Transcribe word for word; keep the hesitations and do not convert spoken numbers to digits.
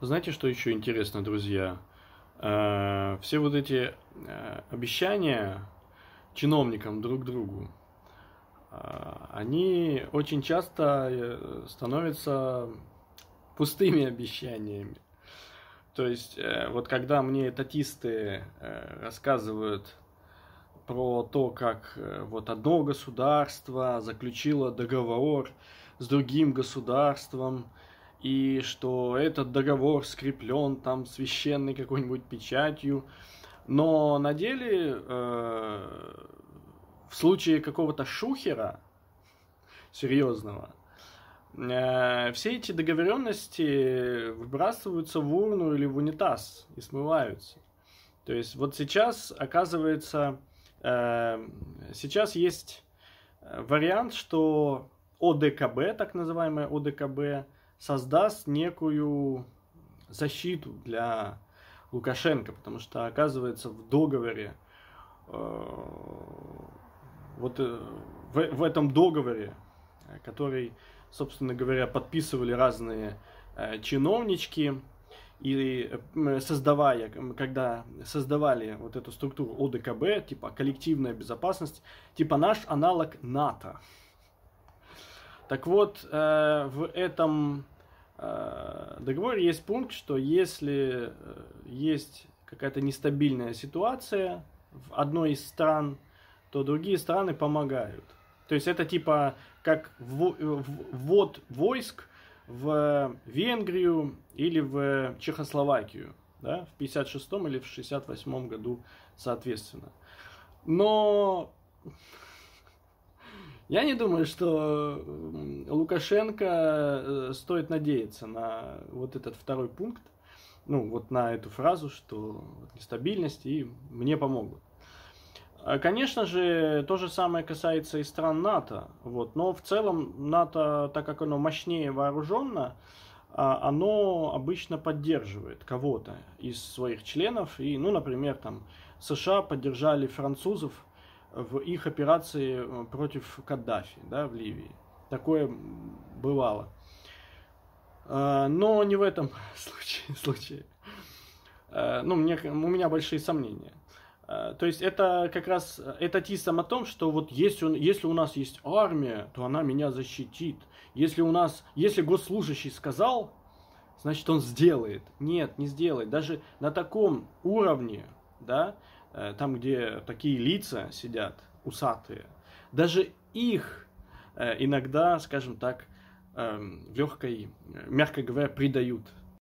Знаете, что еще интересно, друзья? Э, Все вот эти э, обещания чиновникам друг другу, э, они очень часто э, становятся пустыми обещаниями. То есть, э, вот когда мне татисты э, рассказывают про то, как э, вот одно государство заключило договор с другим государством, и что этот договор скреплен там священной какой-нибудь печатью, но на деле э, в случае какого-то шухера серьезного, э, все эти договоренности выбрасываются в урну или в унитаз и смываются. То есть вот сейчас, оказывается, э, сейчас есть вариант, что ОДКБ, так называемая ОДКБ, создаст некую защиту для Лукашенко, потому что, оказывается, в договоре, э, вот э, в, в этом договоре, который, собственно говоря, подписывали разные э, чиновнички, и создавая, когда создавали вот эту структуру ОДКБ, типа коллективная безопасность, типа наш аналог НАТО. Так вот, э, в этом э, договоре есть пункт, что если э, есть какая-то нестабильная ситуация в одной из стран, то другие страны помогают. То есть это типа как ввод войск в Венгрию или в Чехословакию, да, в пятьдесят шестом или в шестьдесят восьмом году, соответственно. Но я не думаю, что Лукашенко стоит надеяться на вот этот второй пункт, ну, вот на эту фразу, что нестабильность и мне помогут. Конечно же, то же самое касается и стран НАТО, вот, но в целом НАТО, так как оно мощнее вооруженно, оно обычно поддерживает кого-то из своих членов. И, ну, например, там, США поддержали французов в их операции против Каддафи, да, в Ливии. Такое бывало. Но не в этом случае. случае. Ну, мне, у меня большие сомнения. То есть это как раз этатизм о том, что вот если, если у нас есть армия, то она меня защитит. Если у нас, если госслужащий сказал, значит он сделает. Нет, не сделает. Даже на таком уровне, да, там, где такие лица сидят, усатые, даже их иногда, скажем так, в легкой, мягко говоря, предают.